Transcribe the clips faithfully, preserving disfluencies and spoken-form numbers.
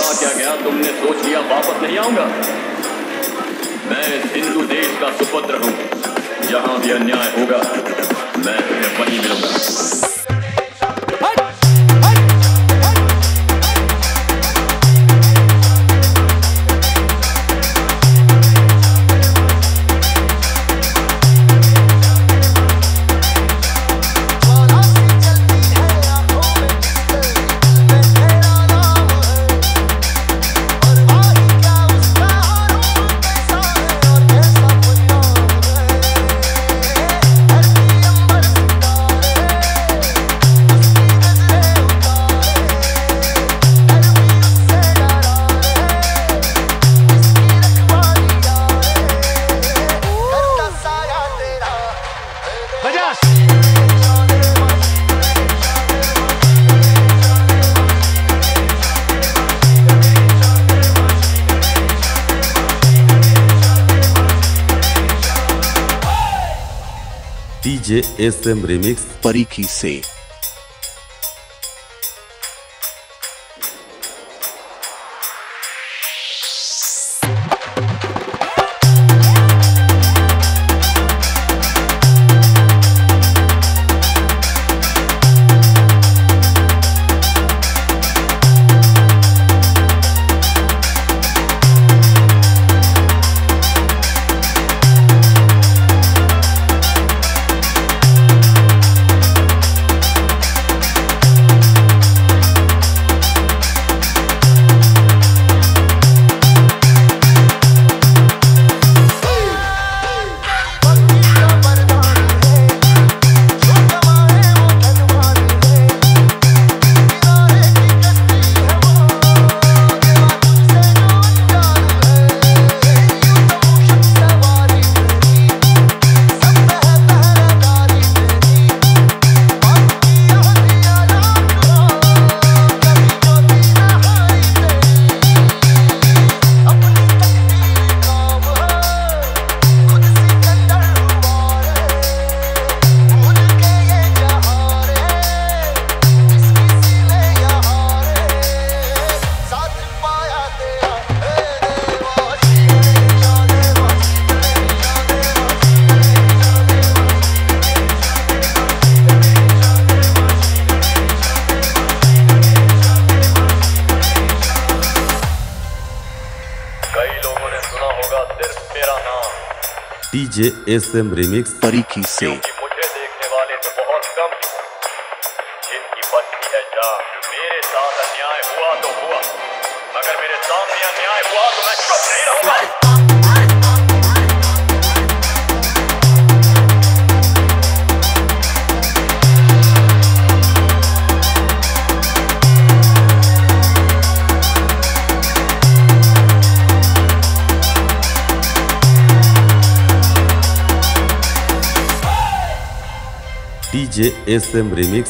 रहा क्या गया, तुमने सोच लिया वापस नहीं आऊंगा। मैं इस हिंदू देश का सुपुत्र हूँ, जहाँ भी अन्याय होगा मैं तुम्हें वहीं मिलूंगा। डीजे एस एम रिमिक्स परीखी से। डीजे एस एम रिमिक्स परीखी से। मुझे देखने वाले तो बहुत कम जिनकी बस्ती है जान। मेरे साथ अन्याय हुआ तो हुआ, मगर मेरे सामने अन्याय हुआ तो मैं चुप नहीं रहूंगा। DJ S M remix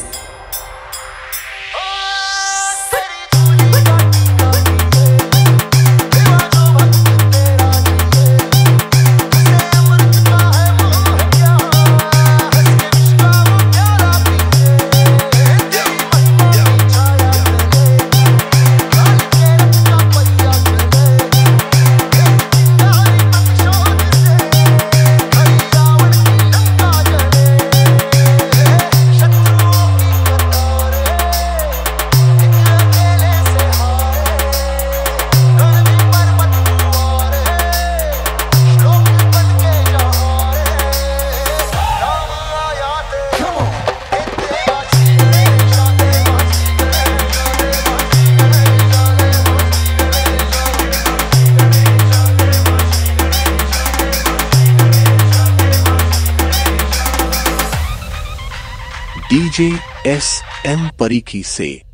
DJ S M परीखी से।